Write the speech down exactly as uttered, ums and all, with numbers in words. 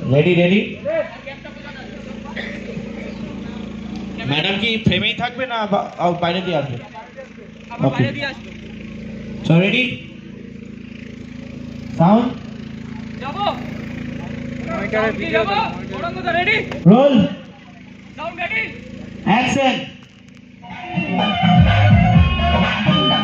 Ready ready madam কি ফ্রেমেই থাকবে না বাইরে দিয়ে আসবে? ওকে সো রেডি সাউন্ড যাবো মনিটরে ভিডিও ওড়ানো ready roll sound ready action